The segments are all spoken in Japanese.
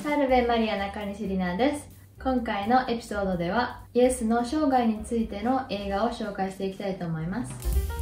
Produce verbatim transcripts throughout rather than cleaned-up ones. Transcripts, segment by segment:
サルベ・マリア中西里奈です。今回のエピソードではイエスの生涯についての映画を紹介していきたいと思います。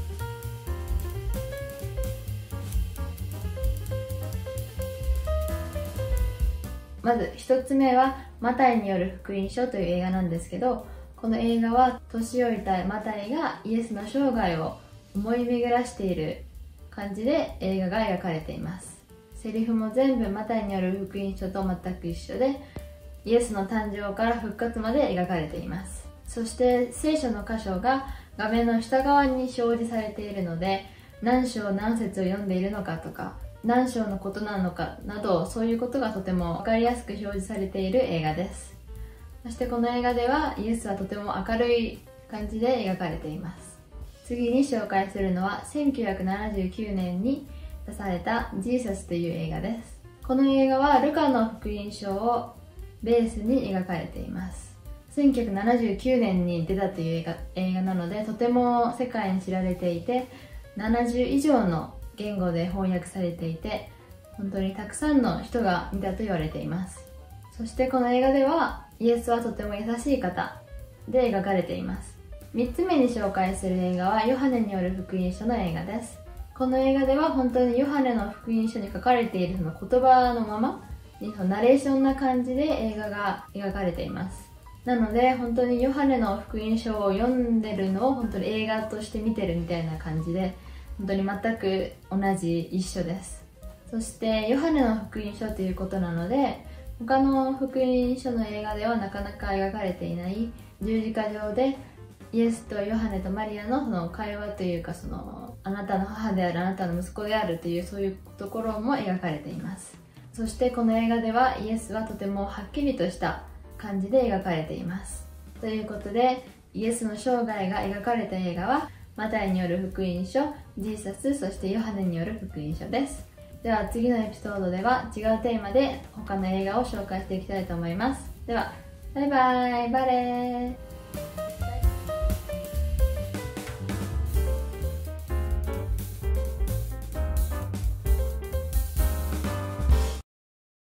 まず一つ目はマタイによる福音書という映画なんですけど、この映画は年老いたマタイがイエスの生涯を思い巡らしている感じで映画が描かれています。セリフも全部マタイによる福音書と全く一緒で、イエスの誕生から復活まで描かれています。そして聖書の箇所が画面の下側に表示されているので、何章何節を読んでいるのかとか何章のことなのかなど、そういうことがとても分かりやすく表示されている映画です。そしてこの映画ではイエスはとても明るい感じで描かれています。次に紹介するのはせんきゅうひゃくななじゅうきゅうねんに出されたジーサスという映画です。この映画はルカの福音書をベースに描かれています。せんきゅうひゃくななじゅうきゅうねんに出たという映画、映画なのでとても世界に知られていて、ななじゅう以上の言語で翻訳されていて、本当にたくさんの人が見たと言われています。そしてこの映画ではイエスはとても優しい方で描かれています。みっつめに紹介する映画はヨハネによる福音書の映画です。この映画では本当にヨハネの福音書に書かれているその言葉のままにそのナレーションな感じで映画が描かれています。なので本当にヨハネの福音書を読んでるのを本当に映画として見てるみたいな感じで、本当に全く同じ一緒です。そしてヨハネの福音書ということなので、他の福音書の映画ではなかなか描かれていない十字架上でイエスとヨハネとマリアのその会話というか、そのあなたの母である、あなたの息子であるというそういうところも描かれています。そしてこの映画ではイエスはとてもはっきりとした感じで描かれています。ということでイエスの生涯が描かれた映画はマタイによる福音書、ジーサス、そしてヨハネによる福音書です。では次のエピソードでは違うテーマで他の映画を紹介していきたいと思います。ではバイバイ、バレー。